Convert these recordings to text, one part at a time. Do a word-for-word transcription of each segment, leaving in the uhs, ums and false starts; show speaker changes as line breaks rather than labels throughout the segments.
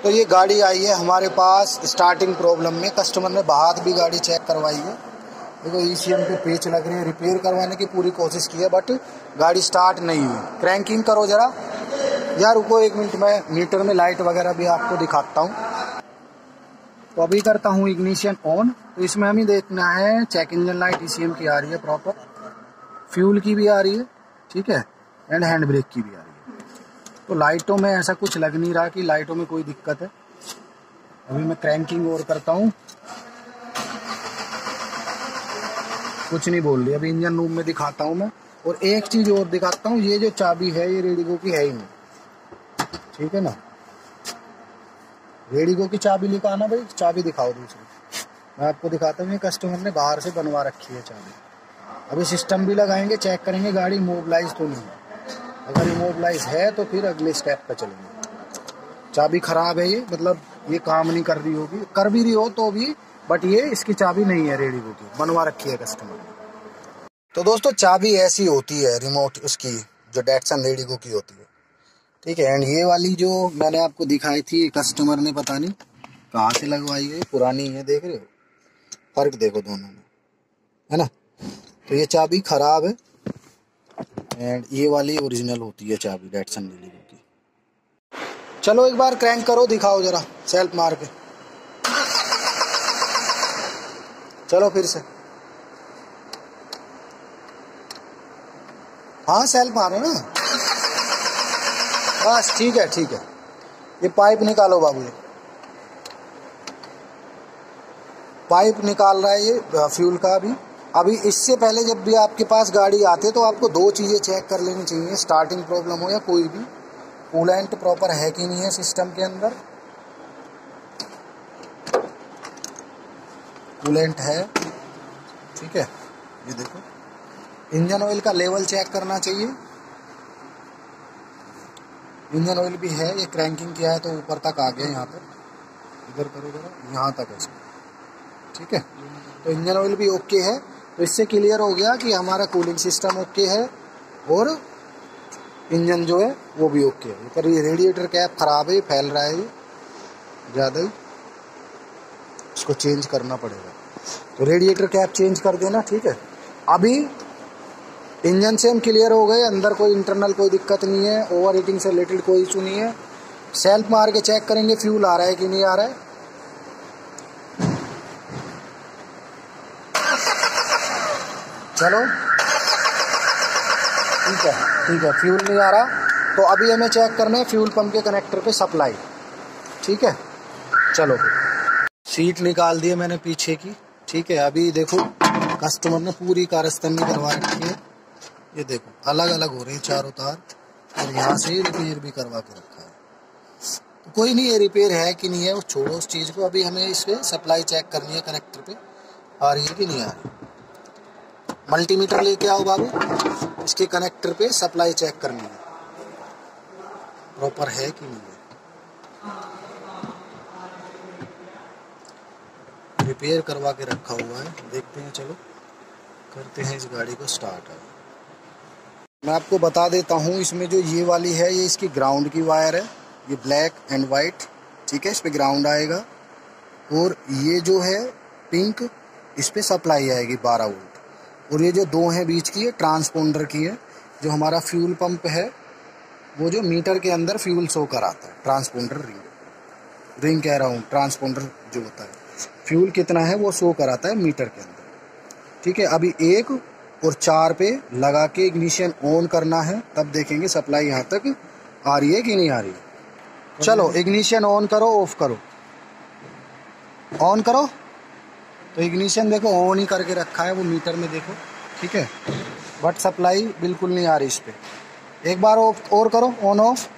तो ये गाड़ी आई है हमारे पास स्टार्टिंग प्रॉब्लम में, कस्टमर ने बाहर भी गाड़ी चेक करवाई है। देखो ईसीएम पे पेच लग रहे हैं, रिपेयर करवाने की पूरी कोशिश की है बट गाड़ी स्टार्ट नहीं हुई। क्रैंकिंग करो ज़रा यार, रुको एक मिनट, मैं मीटर में लाइट वगैरह भी आपको दिखाता हूँ। तो अभी करता हूँ इग्निशन ऑन। तो इसमें हमें देखना है चेक इंजन लाइट ईसीएम की आ रही है प्रॉपर, फ्यूल की भी आ रही है, ठीक है, एंड हैंड ब्रेक की भी आ रही है। तो लाइटों में ऐसा कुछ लग नहीं रहा कि लाइटों में कोई दिक्कत है। अभी मैं क्रैंकिंग और करता हूँ, कुछ नहीं बोल रही। अभी इंजन रूम में दिखाता हूँ मैं, और एक चीज़ और दिखाता हूँ, ये जो चाबी है ये रेडिगो की है ही नहीं, ठीक है ना। रेडिगो की चाबी लेकर आना भाई, चाबी दिखाओ दूसरी। मैं आपको दिखाता हूँ, ये कस्टमर ने बाहर से बनवा रखी है चाबी। अभी सिस्टम भी लगाएंगे, चेक करेंगे गाड़ी मोबिलाइज तो नहीं है। अगर इमोबिलाइज है तो फिर अगले स्टेप पे चलेंगे। चाबी खराब है ये, मतलब ये काम नहीं कर रही होगी, कर भी रही हो तो भी, बट ये इसकी चाबी नहीं है रेडिगो की, बनवा रखी है कस्टमर ने। तो दोस्तों चाबी ऐसी होती है रिमोट उसकी, जो डेटसन रेडिगो की होती है, ठीक है। एंड ये वाली जो मैंने आपको दिखाई थी कस्टमर ने पता नहीं कहाँ से लगवाई है, पुरानी है, देख रहे हो फर्क देखो दोनों में, है ना। तो ये चाबी खराब है एंड ये वाली ओरिजिनल होती है चाबी डेटसन रेडिगो की। चलो एक बार क्रैंक करो, दिखाओ जरा सेल्फ मार के। चलो फिर से, हाँ सेल्फ मारो ना, बस ठीक है ठीक है। ये पाइप निकालो बाबू, ये पाइप निकाल रहा है ये फ्यूल का। अभी अभी इससे पहले जब भी आपके पास गाड़ी आती है तो आपको दो चीज़ें चेक कर लेनी चाहिए, स्टार्टिंग प्रॉब्लम हो या कोई भी, कूलेंट प्रॉपर है कि नहीं है सिस्टम के अंदर। कूलेंट है, ठीक है, ये देखो। इंजन ऑयल का लेवल चेक करना चाहिए, इंजन ऑयल भी है। ये क्रैंकिंग किया है तो ऊपर तक आ गया, यहाँ पर इधर करो जरा, यहाँ तक है, ठीक है। तो इंजन ऑयल भी ओके है, तो इससे क्लियर हो गया कि हमारा कूलिंग सिस्टम ओके है और इंजन जो है वो भी ओके है। पर ये रेडिएटर कैप खराब है, फैल रहा है ये ज़्यादा ही, इसको चेंज करना पड़ेगा। तो रेडिएटर कैप चेंज कर देना, ठीक है। अभी इंजन से हम क्लियर हो गए, अंदर कोई इंटरनल कोई दिक्कत नहीं है, ओवर हीटिंग से रिलेटेड कोई इशू नहीं है। सेल्फ मार के चेक करेंगे फ्यूल आ रहा है कि नहीं आ रहा है। चलो ठीक है ठीक है, फ्यूल नहीं आ रहा तो अभी हमें चेक करना है फ्यूल पंप के कनेक्टर पे सप्लाई, ठीक है। चलो सीट निकाल दी है मैंने पीछे की, ठीक है। अभी देखो कस्टमर ने पूरी कारस्तानी करवा रखी है, ये देखो अलग अलग हो रही है चारों तार, और यहाँ से रिपेयर भी करवा के रखा है। तो कोई नहीं, ये रिपेयर है कि नहीं है वो छोड़ो उस चीज़ को, अभी हमें इस पर सप्लाई चेक करनी है कनेक्टर पे, आ रही है कि नहीं आ रही। मल्टीमीटर लेके आओ बाबू, इसके कनेक्टर पे सप्लाई चेक करनी है प्रॉपर है कि नहीं है। रिपेयर करवा के रखा हुआ है, देखते हैं, चलो करते हैं इस गाड़ी को स्टार्ट। है मैं आपको बता देता हूँ, इसमें जो ये वाली है ये इसकी ग्राउंड की वायर है, ये ब्लैक एंड वाइट, ठीक है, इस पे ग्राउंड आएगा। और ये जो है पिंक, इस पे सप्लाई आएगी बारह वोल्ट। और ये जो दो हैं बीच की, ये ट्रांसपोंडर की है, जो हमारा फ्यूल पंप है वो जो मीटर के अंदर फ्यूल शो कराता है, ट्रांसपोंडर रिंग रिंग कह रहा हूँ, ट्रांसपोंडर जो होता है फ्यूल कितना है वो शो कराता है मीटर के अंदर, ठीक है। अभी एक और चार पे लगा के इग्निशन ऑन करना है, तब देखेंगे सप्लाई यहाँ तक आ रही है कि नहीं आ रही है। चलो इग्निशन ऑन करो, ऑफ करो, ऑन करो। तो इग्निशन देखो ऑन ही करके रखा है वो मीटर में, देखो ठीक है, बट सप्लाई बिल्कुल नहीं आ रही इस पर। एक बार ऑफ और करो, ऑन ऑफ,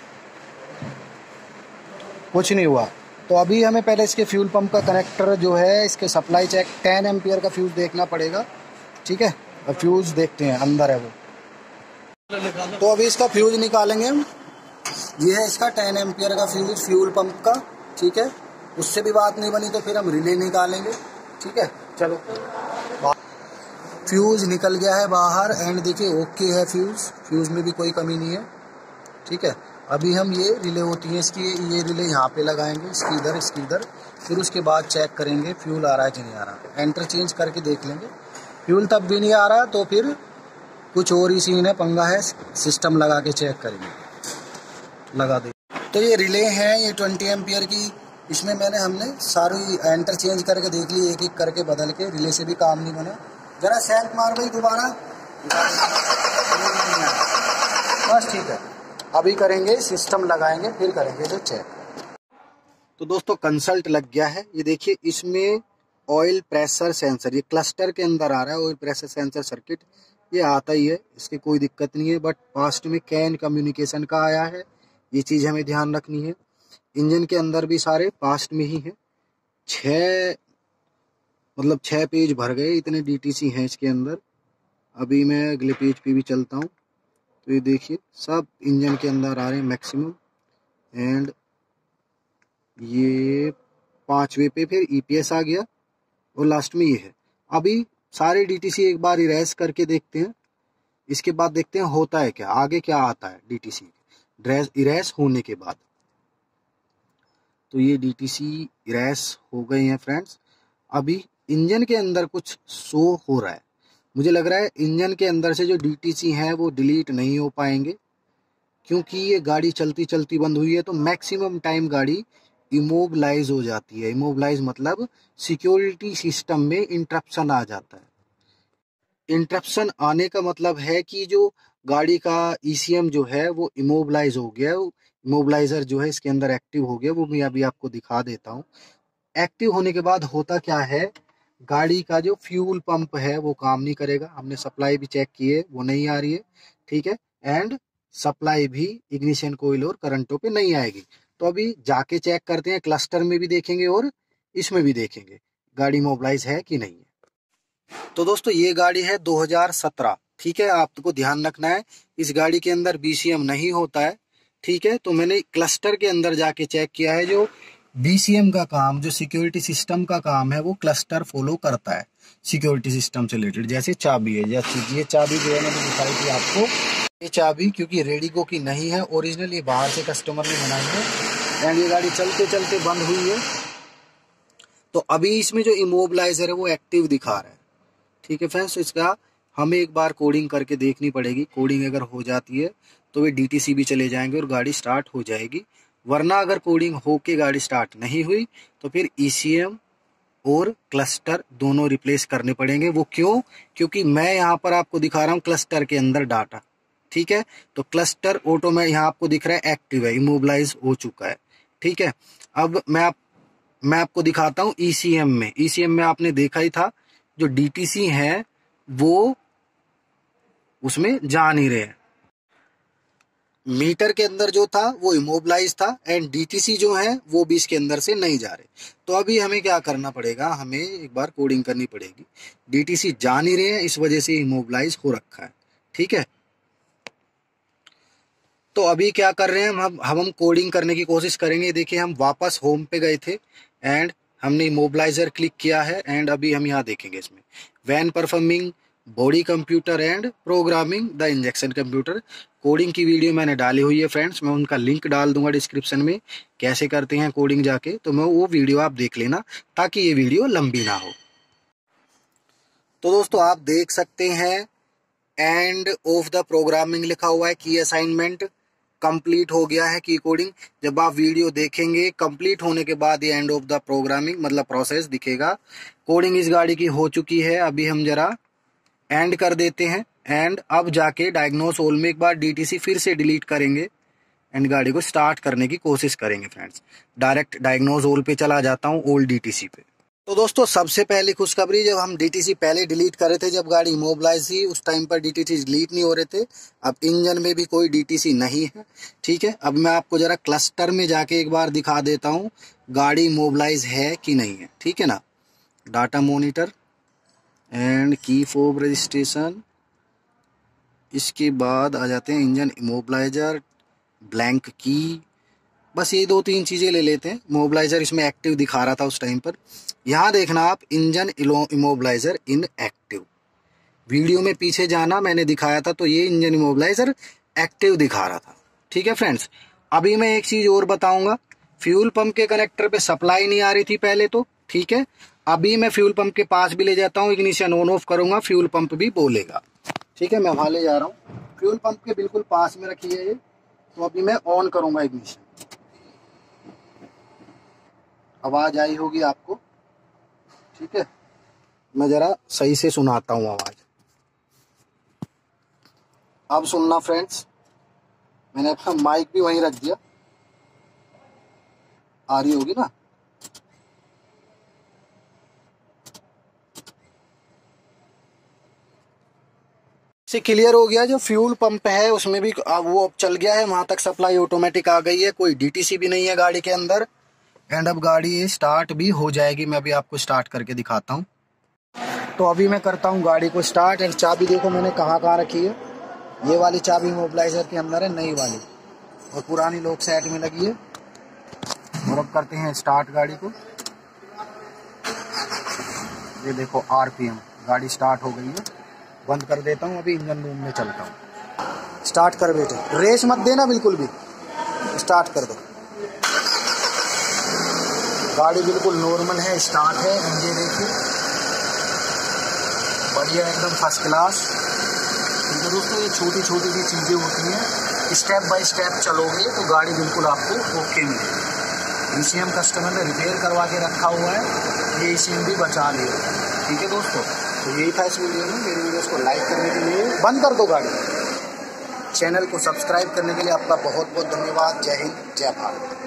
कुछ नहीं हुआ। तो अभी हमें पहले इसके फ्यूल पंप का कनेक्टर जो है, इसके सप्लाई चेक, टेन एम्पियर का फ्यूज़ देखना पड़ेगा, ठीक है। अब फ्यूज़ देखते हैं, अंदर है वो। तो अभी इसका फ्यूज़ निकालेंगे हम। ये है इसका टेन एम्पियर का फ्यूज़ फ्यूल पंप का, ठीक है। उससे भी बात नहीं बनी तो फिर हम रिले निकालेंगे, ठीक है। चलो फ्यूज़ निकल गया है बाहर, एंड देखिए ओके है फ्यूज़, फ्यूज़ में भी कोई कमी नहीं है, ठीक है। अभी हम ये रिले होती है इसकी, ये रिले यहाँ पे लगाएंगे, इसकी इधर इसकी इधर, फिर उसके बाद चेक करेंगे फ्यूल आ रहा है कि नहीं आ रहा। एंटर चेंज करके देख लेंगे, फ्यूल तब भी नहीं आ रहा तो फिर कुछ और ही सीन है, पंगा है, सिस्टम लगा के चेक करेंगे, लगा दे। तो ये रिले हैं, ये ट्वेंटी एम्पियर की, इसमें मैंने हमने सारी एंटर चेंज करके देख ली, एक एक करके बदल के, रिले से भी काम नहीं बना। जरा सैंक मार भाई दोबारा, बस ठीक है। अभी करेंगे सिस्टम लगाएंगे, फिर करेंगे जो चेक। तो दोस्तों कंसल्ट लग गया है, ये देखिए इसमें ऑयल प्रेशर सेंसर, ये क्लस्टर के अंदर आ रहा है ऑयल प्रेशर सेंसर सर्किट, ये आता ही है, इसकी कोई दिक्कत नहीं है। बट पास्ट में कैन कम्युनिकेशन का आया है, ये चीज़ हमें ध्यान रखनी है। इंजन के अंदर भी सारे पास्ट में ही हैं, छः मतलब छः पेज भर गए, इतने डीटीसी हैं इसके अंदर। अभी मैं अगले पेज पे भी चलता हूँ, तो ये देखिए सब इंजन के अंदर आ रहे हैं मैक्सिमम। एंड ये पाँचवें पे फिर ईपीएस आ गया और लास्ट में ये है। अभी सारे डीटीसी एक बार इरेज करके देखते हैं, इसके बाद देखते हैं होता है क्या, आगे क्या आता है डीटीसी ड्रेस इरेज होने के बाद। तो ये डीटीसी इरेज हो गए हैं फ्रेंड्स। अभी इंजन के अंदर कुछ शो हो रहा है, मुझे लग रहा है इंजन के अंदर से जो डीटीसी हैं वो डिलीट नहीं हो पाएंगे, क्योंकि ये गाड़ी चलती चलती बंद हुई है। तो मैक्सिमम टाइम गाड़ी इमोबलाइज हो जाती है। इमोबलाइज मतलब सिक्योरिटी सिस्टम में इंटरप्शन आ जाता है। इंटरप्शन आने का मतलब है कि जो गाड़ी का ईसीएम जो है वो इमोबलाइज हो गया, इमोबलाइजर जो है इसके अंदर एक्टिव हो गया। वो मैं अभी आपको दिखा देता हूँ। एक्टिव होने के बाद होता क्या है, गाड़ी का जो फ्यूल पंप है वो काम नहीं करेगा। हमने सप्लाई भी चेक की है, वो नहीं आ रही है, ठीक है। एंड सप्लाई भी इग्निशन कोयल और करंटों पे नहीं आएगी। तो अभी जाके चेक करते हैं, क्लस्टर में भी देखेंगे और इसमें भी देखेंगे गाड़ी मोबलाइज है कि नहीं है। तो दोस्तों ये गाड़ी है दो हज़ार सत्रह, ठीक है। आपको ध्यान रखना है इस गाड़ी के अंदर बीसीएम नहीं होता है, ठीक है। तो मैंने क्लस्टर के अंदर जाके चेक किया है, जो बीसीएम का काम, जो सिक्योरिटी सिस्टम का काम है वो क्लस्टर फॉलो करता है सिक्योरिटी सिस्टम से रिलेटेड। जैसे चाबी है, जैसे ये चाबी जो है मैंने दिखाई थी आपको, ये चाबी क्योंकि रेडिको की नहीं है, ओरिजिनल ये बाहर से कस्टमर ने बनाई है। एंड ये गाड़ी चलते चलते बंद हुई है, तो अभी इसमें जो इमोबलाइजर है वो एक्टिव दिखा रहा है, ठीक है फ्रेंड्स। इसका हमें एक बार कोडिंग करके देखनी पड़ेगी। कोडिंग अगर हो जाती है तो वे डीटीसी भी चले जाएंगे और गाड़ी स्टार्ट हो जाएगी। वरना अगर कोडिंग होके गाड़ी स्टार्ट नहीं हुई तो फिर ईसीएम और क्लस्टर दोनों रिप्लेस करने पड़ेंगे। वो क्यों? क्योंकि मैं यहाँ पर आपको दिखा रहा हूँ क्लस्टर के अंदर डाटा, ठीक है। तो क्लस्टर ऑटो में यहाँ आपको दिख रहा है एक्टिव है, इमोबलाइज हो चुका है, ठीक है। अब मैं आप मैं आपको दिखाता हूँ ईसीएम में। ईसीएम में आपने देखा ही था, जो डीटीसी है वो उसमें जा नहीं रहे हैं। मीटर के अंदर जो था वो इमोबलाइज था एंड डीटीसी जो है वो भी इसके अंदर से नहीं जा रहे। तो अभी हमें क्या करना पड़ेगा, हमें एक बार कोडिंग करनी पड़ेगी। डीटीसी जा नहीं रहे हैं, इस वजह से इमोबलाइज हो रखा है, ठीक है। तो अभी क्या कर रहे हैं हम हम हम कोडिंग करने की कोशिश करेंगे। देखिए हम वापस होम पे गए थे एंड हमने इमोबलाइजर क्लिक किया है एंड अभी हम यहाँ देखेंगे इसमें when performing body computer and programming the injection computer. Coding की वीडियो मैंने डाली हुई है फ्रेंड्स, मैं उनका लिंक डाल दूंगा डिस्क्रिप्शन में, कैसे करते हैं कोडिंग जाके। तो मैं वो वीडियो आप देख लेना ताकि ये वीडियो लंबी ना हो। तो दोस्तों आप देख सकते हैं एंड ऑफ द प्रोग्रामिंग लिखा हुआ है, की असाइनमेंट कंप्लीट हो गया है की कोडिंग। जब आप वीडियो देखेंगे कंप्लीट होने के बाद ये एंड ऑफ द प्रोग्रामिंग मतलब प्रोसेस दिखेगा। कोडिंग इस गाड़ी की हो चुकी है। अभी हम जरा एंड कर देते हैं एंड अब जाके डायग्नोस ऑल में एक बार डीटीसी फिर से डिलीट करेंगे एंड गाड़ी को स्टार्ट करने की कोशिश करेंगे फ्रेंड्स। डायरेक्ट डायग्नोस ऑल पे चला जाता हूँ, ओल्ड डीटीसी पे। तो दोस्तों सबसे पहले खुशखबरी, जब हम डीटीसी पहले डिलीट कर रहे थे, जब गाड़ी इमोबलाइज थी उस टाइम पर डीटीसी डिलीट नहीं हो रहे थे। अब इंजन में भी कोई डीटीसी नहीं है, ठीक है। अब मैं आपको जरा क्लस्टर में जाके एक बार दिखा देता हूँ गाड़ी इमोबलाइज है कि नहीं है, ठीक है ना। Data monitor and key fob registration, इसके बाद आ जाते हैं इंजन इमोबलाइजर, ब्लैंक की, बस ये दो तीन चीज़ें ले लेते हैं। इमोबलाइजर इसमें एक्टिव दिखा रहा था उस टाइम पर। यहाँ देखना आप engine immobiliser inactive, video में पीछे जाना, मैंने दिखाया था तो ये इंजन इमोबलाइजर एक्टिव दिखा रहा था, ठीक है फ्रेंड्स। अभी मैं एक चीज और बताऊंगा, फ्यूल पंप के कनेक्टर पे सप्लाई नहीं आ रही थी पहले तो, ठीक है। अभी मैं फ्यूल पंप के पास भी ले जाता हूँ, इग्निशन ऑन ऑफ करूंगा, फ्यूल पंप भी बोलेगा, ठीक है। मैं वहां ले जा रहा हूँ, फ्यूल पंप के बिल्कुल पास में रखी है ये। तो अभी मैं ऑन करूंगा इग्निशन, आवाज आई होगी आपको, ठीक है। मैं जरा सही से सुनाता हूँ आवाज, अब सुनना फ्रेंड्स। मैंने अपना माइक भी वहीं रख दिया, आ रही होगी ना। से क्लियर हो गया। जो फ्यूल पंप है उसमें भी वो अब चल गया है, वहां तक सप्लाई ऑटोमेटिक आ गई है, कोई डीटीसी भी नहीं है गाड़ी के अंदर। एंड अब गाड़ी स्टार्ट भी हो जाएगी। मैं अभी आपको स्टार्ट करके दिखाता हूँ। तो अभी मैं करता हूँ गाड़ी को स्टार्ट। एंड चाबी देखो मैंने कहाँ कहाँ रखी है। ये वाली चाबी मोबिलाइजर के अंदर है, नई वाली, और पुरानी लोक साइड में लगी है। और अब करते हैं स्टार्ट गाड़ी को। ये देखो आरपीएम, गाड़ी स्टार्ट हो गई है। बंद कर देता हूँ, अभी इंजन रूम में चलता हूँ। स्टार्ट कर बेटे, रेस मत देना बिल्कुल भी, स्टार्ट कर दो। गाड़ी बिल्कुल नॉर्मल है, स्टार्ट है। इंजन देखिए बढ़िया, एकदम फर्स्ट क्लास। तो दोस्तों ये छोटी छोटी सी चीज़ें होती हैं, स्टेप बाय स्टेप चलोगे तो गाड़ी बिल्कुल आपको ओके मिलेगी। ईसीएम कस्टमर ने रिपेयर करवा के रखा हुआ है, ये ईसीएम भी बचा लिया, ठीक है दोस्तों। तो यही था इस वीडियो में। मेरी वीडियोस को लाइक करने के लिए, बंद कर दो गाड़ी, चैनल को सब्सक्राइब करने के लिए आपका बहुत बहुत धन्यवाद। जय हिंद, जय भारत।